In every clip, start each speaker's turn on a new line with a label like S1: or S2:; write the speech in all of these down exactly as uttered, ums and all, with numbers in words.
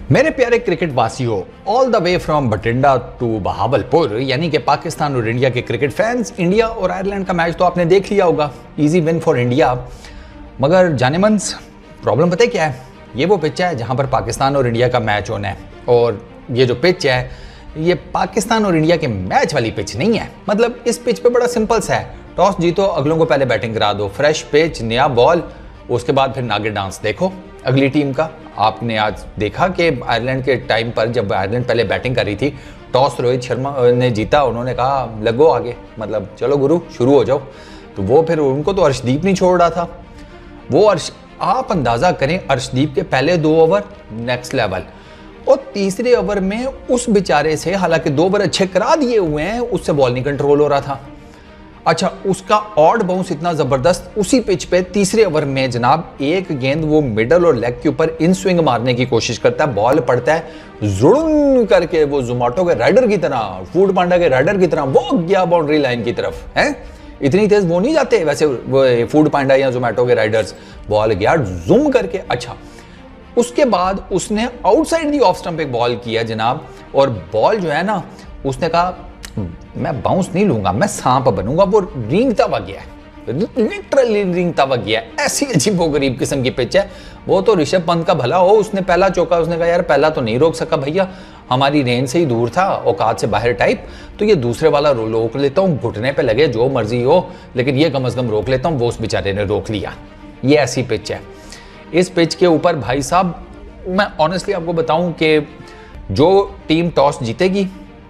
S1: मेरे प्यारे क्रिकेट वासियों, all the way from Bathinda to Bahawalpur, यानी कि पाकिस्तान और इंडिया के क्रिकेट फैंस, इंडिया और आयरलैंड का मैच तो आपने देख लिया होगा। Easy win for India. मगर जानेमंस, प्रॉब्लम पता है क्या है? ये वो पिच है जहां पर पाकिस्तान और इंडिया का मैच होना है, और ये जो पिच है ये पाकिस्तान और इंडिया के मैच वाली पिच नहीं है। मतलब इस पिच पे बड़ा सिंपल सा है, टॉस जीतो, अगलों को पहले बैटिंग करा दो, फ्रेश पिच, नया बॉल, उसके बाद फिर नागिन डांस देखो अगली टीम का। आपने आज देखा कि आयरलैंड के टाइम पर जब आयरलैंड पहले बैटिंग कर रही थी, टॉस रोहित शर्मा ने जीता, उन्होंने कहा लगो आगे, मतलब चलो गुरु शुरू हो जाओ। तो वो फिर उनको तो अर्शदीप नहीं छोड़ रहा था। वो अर्श आप अंदाज़ा करें, अर्शदीप के पहले दो ओवर नेक्स्ट लेवल, और तीसरे ओवर में उस बेचारे से, हालांकि दो ओवर अच्छे करा दिए हुए हैं, उससे बॉल नहीं कंट्रोल हो रहा था। अच्छा, उसका ऑड बाउंस इतना जबरदस्त उसी पिच पे तीसरे ओवर में जनाब, एक गेंद वो मिडल और लेग के ऊपर इन स्विंग मारने की कोशिश करता है, बॉल पड़ता है जुड़न करके, वो जोमेटो के राइडर की तरह, फूड पांडा के राइडर की तरह वो गया बाउंड्री लाइन की तरफ है। इतनी तेज वो नहीं जाते वैसे वो फूड पांडा या जोमेटो के राइडर्स, बॉल गया जूम करके। अच्छा, उसके बाद उसने आउटसाइड दी ऑफ स्टंप एक बॉल किया जनाब, और बॉल जो है ना, उसने कहा मैं बाउंस नहीं लूंगा, मैं सांप बनूंगा। वो रिंगता हुआ गया है, लिटरली रिंगता हुआ गया है। ऐसी अजीबोगरीब किस्म की पिच है। वो तो ऋषभ पंत का भला हो, उसने पहला चौका, उसने कहा यार पहला तो नहीं रोक सका भैया, हमारी रेंज से ही दूर था, औकात से बाहर टाइप, तो ये दूसरे वाला रोक लेता हूँ, घुटने पे लगे जो मर्जी हो, लेकिन ये कम अज कम रोक लेता हूँ। वो उस बेचारे ने रोक लिया। ये ऐसी पिच है। इस पिच के ऊपर भाई साहब, मैं ऑनेस्टली आपको बताऊं कि जो टीम टॉस जीतेगी,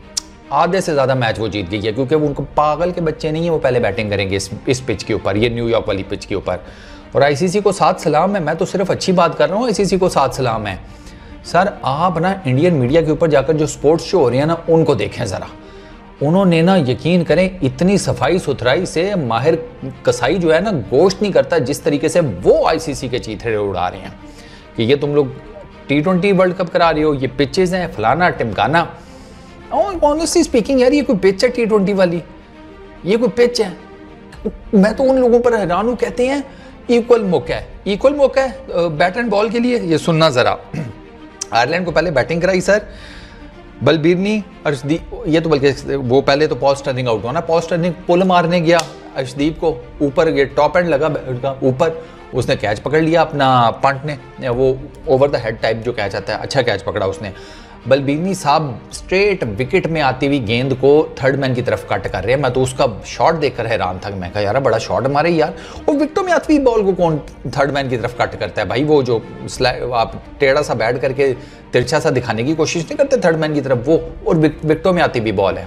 S1: आधे से ज़्यादा मैच वो जीत गई है, क्योंकि वो उनको पागल के बच्चे नहीं है, वो पहले बैटिंग करेंगे इस इस पिच के ऊपर, ये न्यूयॉर्क वाली पिच के ऊपर। और आईसीसी को साथ सलाम है, मैं तो सिर्फ अच्छी बात कर रहा हूँ, आईसीसी को साथ सलाम है। सर आप ना इंडियन मीडिया के ऊपर जाकर जो स्पोर्ट्स शो हो रही है ना, उनको देखें ज़रा। उन्होंने ना, यकीन करें, इतनी सफाई सुथराई से, माहिर कसाई जो है ना, गोश्त नहीं करता जिस तरीके से वो आईसीसी के चीथड़े उड़ा रहे हैं कि ये तुम लोग टी ट्वेंटी वर्ल्ड कप करा रहे हो, ये पिचेज हैं, फलाना टिमकाना। ऑनेस्टली स्पीकिंग यार, ये कोई पिच है टी ट्वेंटी वाली? ये कोई पिच है? मैं तो उन लोगों पर हैरान हूँ, कहते हैं इक्वल मौका है, इक्वल मौका है बैट एंड बॉल के लिए। ये सुनना ज़रा, आयरलैंड को पहले बैटिंग कराई सर, बलबीरनी, अर्शदीप, ये तो बल्कि वो पहले तो पॉल स्टर्लिंग आउट हुआ ना, पॉल स्टर्लिंग पुल मारने गया अर्शदीप को, ऊपर ये टॉप एंड लगा ऊपर, उसने कैच पकड़ लिया अपना पंट ने, वो ओवर द हेड टाइप जो कैच आता है, अच्छा कैच पकड़ा उसने। बलबीरनी साहब स्ट्रेट विकेट में आती हुई गेंद को थर्ड मैन की तरफ कट कर रहे हैं। मैं तो उसका शॉट देखकर हैरान था, मैं कहा यार बड़ा शॉट मारे यार, और विकेटों में आती हुई बॉल को कौन थर्ड मैन की तरफ कट करता है भाई? वो जो आप टेढ़ा सा बैठ करके तिरछा सा दिखाने की कोशिश नहीं करते थर्ड मैन की तरफ, वो, और विकेटों में आती हुई बॉल है।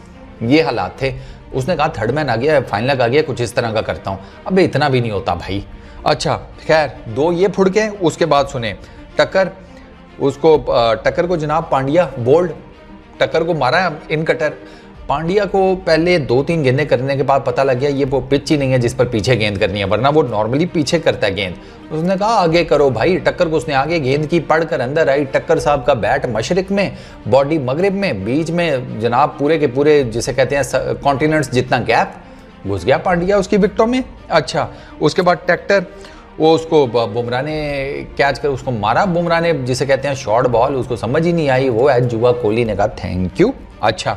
S1: ये हालात थे। उसने कहा थर्ड मैन आ गया, फाइनल आ गया, कुछ इस तरह का करता हूँ। अबे इतना भी नहीं होता भाई। अच्छा खैर, दो ये फुड़के, उसके बाद सुने टक्कर, उसको टक्कर को जनाब पांड्या बोल्ड, टक्कर को मारा इन कटर। पांड्या को पहले दो तीन गेंदें करने के बाद पता लग गया ये वो पिच ही नहीं है जिस पर पीछे गेंद करनी है, वरना वो नॉर्मली पीछे करता है गेंद। उसने कहा आगे करो भाई। टक्कर को उसने आगे गेंद की, पढ़कर अंदर आई। टक्कर साहब का बैट मशरिक में, बॉडी मगरिब में, बीच में जनाब पूरे के पूरे जिसे कहते हैं कॉन्टिनेंट्स जितना गैप, घुस गया पांड्या उसकी विकेटों में। अच्छा, उसके बाद टैक्टर, वो उसको बुमराह ने कैच कर उसको मारा, बुमराह ने जिसे कहते हैं शॉर्ट बॉल, उसको समझ ही नहीं आई, वो एज जुआ, कोहली ने कहा थैंक यू। अच्छा,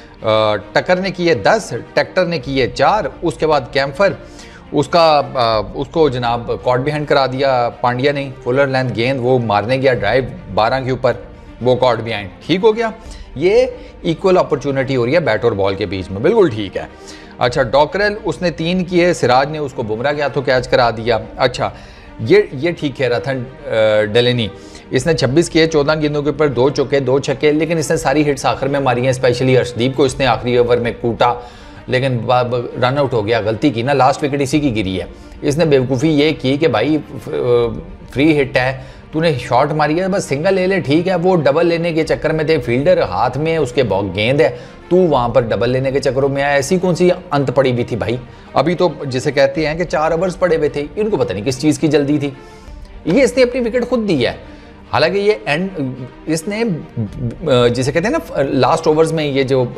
S1: टक्कर ने किए दस, टैक्टर ने किए चार। उसके बाद कैम्फर, उसका उसको जनाब कॉट बिहाइंड करा दिया पांड्या ने, फुलर लेंथ गेंद वो मारने गया ड्राइव बारह के ऊपर, वो कॉट बिहाइंड, ठीक हो गया। ये इक्वल अपॉर्चुनिटी हो रही है बैट और बॉल के बीच में, बिल्कुल ठीक है। अच्छा, डॉकरेल उसने तीन किए, सिराज ने उसको बुमराह के हाथों कैच करा दिया। अच्छा, ये ये ठीक कह रहा था डेलेनी, इसने छब्बीस किए, चौदह गेंदों के ऊपर दो चौके दो छक्के, लेकिन इसने सारी हिट्स आखिर में मारी हैं। स्पेशली अर्शदीप को इसने आखिरी ओवर में कूटा, लेकिन रन आउट हो गया, गलती की ना, लास्ट विकेट इसी की गिरी है। इसने बेवकूफ़ी ये की कि भाई फ्री हिट है, तूने शॉट मारी है, बस सिंगल ले ले, ठीक है। वो डबल लेने के चक्कर में थे, फील्डर हाथ में उसके गेंद है, तू वहाँ पर डबल लेने के चक्करों में आया। ऐसी कौन सी अंत पड़ी हुई थी भाई? अभी तो जिसे कहते हैं कि चार ओवर्स पड़े हुए थे, इनको पता नहीं किस चीज़ की जल्दी थी। ये इसने अपनी विकेट खुद दी है, हालांकि ये एंड इसने जिसे कहते हैं ना लास्ट ओवर्स में, ये जो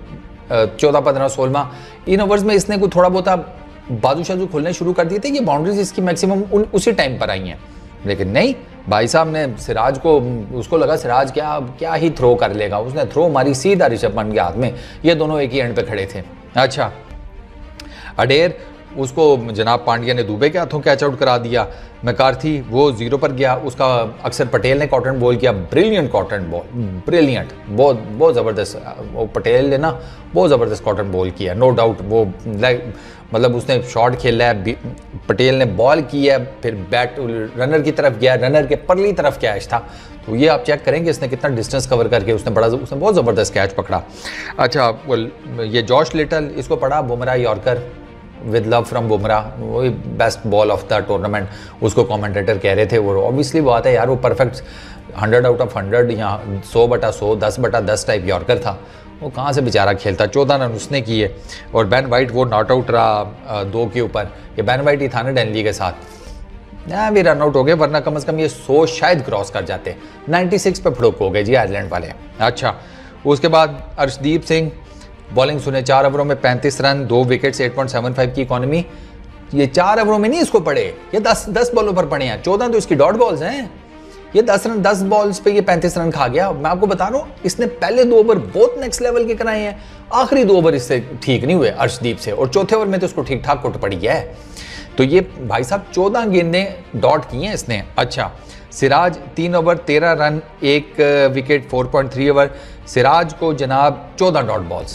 S1: चौदह पंद्रह सोलह इन ओवर्स में इसने कोई थोड़ा बहुत बाजू शाजू खोलने शुरू कर दिए थे, ये बाउंड्रीज इसकी मैक्सिमम उसी टाइम पर आई हैं। लेकिन नहीं, भाई साहब ने सिराज को, उसको लगा सिराज क्या क्या ही थ्रो कर लेगा, उसने थ्रो मारी सीधा ऋषभ पंत के हाथ में। ये दोनों एक ही एंड पे खड़े थे। अच्छा, अडेर उसको जनाब पांड्या ने दुबे के हाथों कैच आउट करा दिया। मैकार्थी वो जीरो पर गया, उसका अक्सर पटेल ने कॉटन बॉल किया, ब्रिलियंट कॉटन बॉल, ब्रिलियंट, बहुत बहुत ज़बरदस्त। वो पटेल ने ना बहुत ज़बरदस्त कॉटन बॉल किया, नो डाउट। वो मतलब उसने शॉट खेला है, पटेल ने बॉल की है, फिर बैट रनर की तरफ गया, रनर के परली तरफ कैच था। तो ये आप चेक करेंगे इसने कितना डिस्टेंस कवर करके उसने बड़ा उसने बहुत ज़बरदस्त कैच पकड़ा। अच्छा, ये जॉश लिटल, इसको पड़ा Bumrah yorker with love from Bumrah, वही best ball of the tournament उसको कमेंटेटर कह रहे थे। वो ऑब्वियसली बात है यार, वो perfect hundred out of hundred या सौ बटा सौ, दस बटा दस टाइप यॉर्कर था। वो कहाँ से बेचारा खेलता, चौदह रन उसने किए। और बैन वाइट वो नॉट आउट रहा दो के ऊपर, ये बैन वाइट ही था ना डेनली के साथ, यहाँ भी रन आउट हो गए, वरना कम से कम ये सौ शायद क्रॉस कर जाते। छियानवे पे फड़ुक हो गए जी आयरलैंड वाले। अच्छा, उसके बाद अर्शदीप सिंह बॉलिंग सुने, चार ओवरों में पैंतीस रन, दो विकेट्स, आठ पॉइंट सात पाँच की इकोनॉमी। ये चार ओवरों में नहीं इसको पड़े, ये दस दस बॉलों पर पड़े हैं, चौदह तो इसकी डॉट बॉल्स हैं। ये दस रन दस बॉल्स पे ये पैंतीस रन खा गया। मैं आपको बता रहा हूँ, इसने पहले दो ओवर बहुत नेक्स्ट लेवल के कराए हैं, आखिरी दो ओवर इससे ठीक नहीं हुए अर्शदीप से, और चौथे ओवर में तो उसको ठीक ठाक कुट पड़ी है। तो ये भाई साहब चौदह गेंदें डॉट की हैं इसने। अच्छा, सिराज तीन ओवर तेरह रन, एक विकेट, चार पॉइंट तीन ओवर। सिराज को जनाब चौदह डॉट बॉल्स,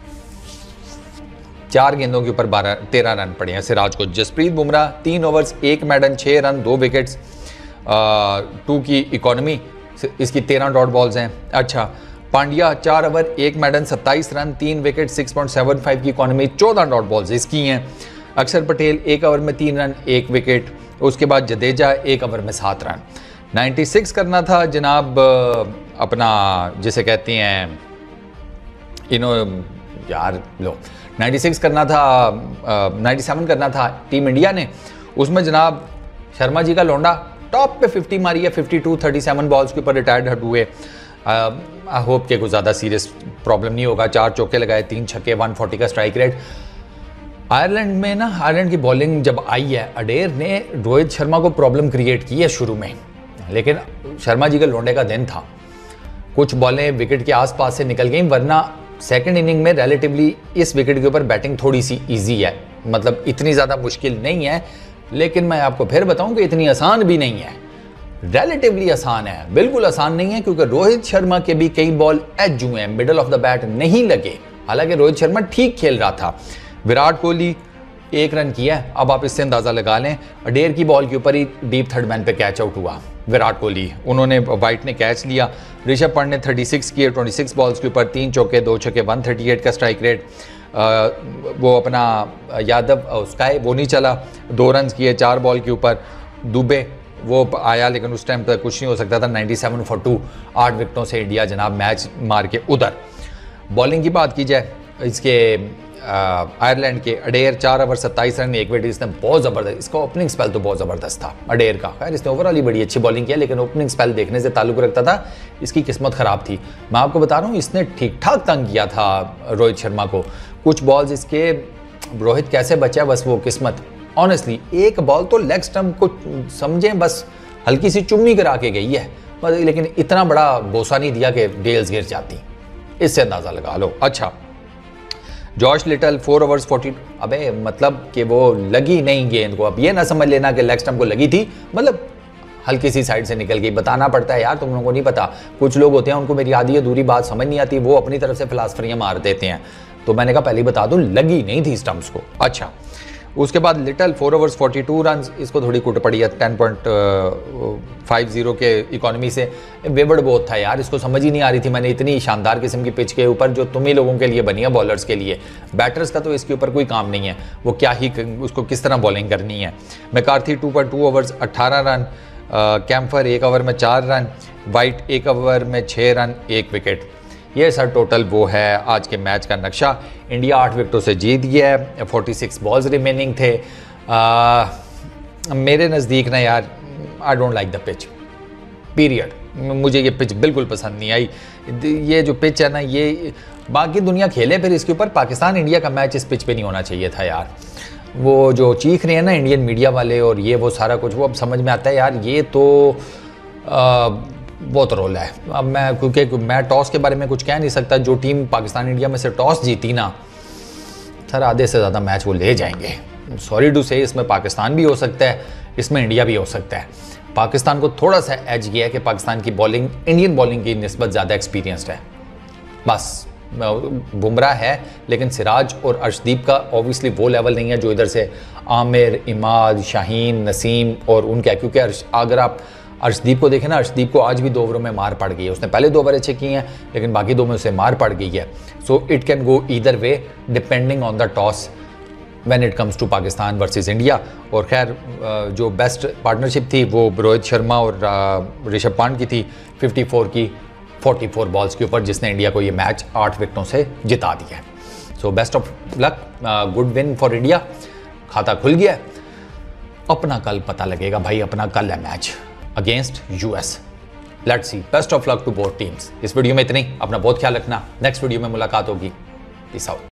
S1: चार गेंदों के ऊपर बारह तेरह रन पड़े हैं सिराज को। जसप्रीत बुमराह तीन ओवर्स एक मैडन, छः रन, दो विकेट्स, टू की इकोनॉमी, इसकी तेरह डॉट बॉल्स हैं। अच्छा, पांड्या चार ओवर एक मैडन, सत्ताईस रन, तीन विकेट, छह पॉइंट सात पाँच की इकोनॉमी, चौदह डॉट बॉल्स इसकी हैं। अक्षर पटेल एक ओवर में तीन रन, एक विकेट। उसके बाद जडेजा एक ओवर में सात रन। छियानवे करना था जनाब अपना, जिसे कहते हैं इनो यार लो छियानवे करना था, सत्तानवे करना था टीम इंडिया ने। उसमें जनाब शर्मा जी का लौंडा टॉप पे पचास मारी है, बावन सैंतीस बॉल्स के ऊपर रिटायर्ड हट हुए। आई होप के कुछ ज़्यादा सीरियस प्रॉब्लम नहीं होगा। चार चौके लगाए, तीन छक्के, एक सौ चालीस का स्ट्राइक रेट। आयरलैंड में ना, आयरलैंड की बॉलिंग जब आई है, अडेर ने रोहित शर्मा को प्रॉब्लम क्रिएट की है शुरू में, लेकिन शर्मा जी के लौंडे का दिन था, कुछ बॉलें विकेट के आसपास से निकल गई, वरना सेकंड इनिंग में रिलेटिवली इस विकेट के ऊपर बैटिंग थोड़ी सी इजी है, मतलब इतनी ज़्यादा मुश्किल नहीं है, लेकिन मैं आपको फिर बताऊं कि इतनी आसान भी नहीं है। रिलेटिवली आसान है, बिल्कुल आसान नहीं है, क्योंकि रोहित शर्मा के भी कई बॉल एज हुए हैं, मिडल ऑफ द बैट नहीं लगे। हालांकि रोहित शर्मा ठीक खेल रहा था। विराट कोहली एक रन किया है, अब आप इससे अंदाज़ा लगा लें, अडेर की बॉल के ऊपर ही डीप थर्ड मैन पे कैच आउट हुआ विराट कोहली, उन्होंने वाइट ने कैच लिया। ऋषभ पंत ने छत्तीस किए छब्बीस बॉल्स के ऊपर, तीन चौके, दो छक्के, एक सौ अड़तीस का स्ट्राइक रेट। आ, वो अपना यादव उसका वो नहीं चला, दो रन किए चार बॉल के ऊपर। दुबे वो आया, लेकिन उस टाइम पर कुछ नहीं हो सकता था। सत्तानवे फॉर टू, आठ विकेटों से इंडिया जनाब मैच मार के उधर। बॉलिंग की बात की जाए इसके आयरलैंड के, अडेर चार ओवर सत्ताईस रन, एक विकेट, इसने बहुत ज़बरदस्त, इसका ओपनिंग स्पेल तो बहुत ज़बरदस्त था अडेर का। खैर इसने ओवरऑल ही बड़ी अच्छी बॉलिंग किया, लेकिन ओपनिंग स्पेल देखने से ताल्लुक रखता था, इसकी किस्मत ख़राब थी। मैं आपको बता रहा हूँ, इसने ठीक ठाक तंग किया था रोहित शर्मा को। कुछ बॉल्स इसके, रोहित कैसे बचा बस वो किस्मत। ऑनेस्टली एक बॉल तो लेग स्टंप को समझें बस हल्की सी चुम्मी करा के गई है, लेकिन इतना बड़ा बोसा नहीं दिया कि डेल्स गिर जाती, इससे अंदाज़ा लगा लो। अच्छा, Josh Little four overs forty, अबे मतलब कि वो लगी नहीं गेंद को, अब ये ना समझ लेना कि लेग स्टंप को लगी थी, मतलब हल्की सी साइड से निकल गई। बताना पड़ता है यार, तुम लोगों को नहीं पता, कुछ लोग होते हैं उनको मेरी आधी अधूरी बात समझ नहीं आती, वो अपनी तरफ से फिलासफरियाँ मार देते हैं। तो मैंने कहा पहले बता दूं, लगी नहीं थी स्टंप्स को। अच्छा, उसके बाद Little four overs forty two run, इसको थोड़ी कुट पड़ी है टेन पॉइंट फाइव जीरो के इकोनॉमी से। वेवर्ड बहुत था यार, इसको समझ ही नहीं आ रही थी मैंने, इतनी शानदार किस्म की पिच के ऊपर जो तुम ही लोगों के लिए बनी है, बॉलर्स के लिए। बैटर्स का तो इसके ऊपर कोई काम नहीं है, वो क्या ही उसको किस तरह बॉलिंग करनी है। McCarthy two point two overs अट्ठारह रन, कैम्फर एक ओवर में चार रन, वाइट एक ओवर में छः रन, एक विकेट। ये सर टोटल वो है आज के मैच का नक्शा। इंडिया आठ विकेटों से जीत गया है, छियालीस बॉल्स रिमेनिंग थे। आ, मेरे नज़दीक ना यार, I don't like the pitch, period. मुझे ये पिच बिल्कुल पसंद नहीं आई। ये जो पिच है ना, ये बाकी दुनिया खेले फिर इसके ऊपर, पाकिस्तान इंडिया का मैच इस पिच पे नहीं होना चाहिए था यार। वो जो चीख रहे हैं ना इंडियन मीडिया वाले और ये वो सारा कुछ, वो अब समझ में आता है यार, ये तो बहुत रोल है। अब मैं क्योंकि मैं टॉस के बारे में कुछ कह नहीं सकता, जो टीम पाकिस्तान इंडिया में से टॉस जीती ना सर, आधे से ज़्यादा मैच वो ले जाएंगे। सॉरी टू से, इसमें पाकिस्तान भी हो सकता है, इसमें इंडिया भी हो सकता है। पाकिस्तान को थोड़ा सा एज ये है कि पाकिस्तान की बॉलिंग इंडियन बॉलिंग की निस्बत ज़्यादा एक्सपीरियंसड है। बस बुमराह है, लेकिन सिराज और अर्शदीप का ऑब्वियसली वो लेवल नहीं है जो इधर से आमिर, इमाद, शाहीन, नसीम और उनका है। क्योंकि अगर आप अर्शदीप को देखें ना, अर्शदीप को आज भी दो ओवरों में मार पड़ गई है। उसने पहले दो ओवर अच्छे किए हैं, लेकिन बाकी दो में उसे मार पड़ गई है। So it can go either way depending on the toss when it comes to Pakistan versus India. और खैर जो बेस्ट पार्टनरशिप थी वो रोहित शर्मा और ऋषभ पंत की थी, चौवन की चौवालीस बॉल्स के ऊपर, जिसने इंडिया को ये मैच आठ विकेटों से जिता दिया। So best of luck, good win for India. खाता खुल गया, अपना कल पता लगेगा भाई, अपना कल है match against US. Let's see, best of luck to both teams. इस वीडियो में इतनी, अपना बहुत ख्याल रखना। नेक्स्ट वीडियो में मुलाकात होगी। Peace out.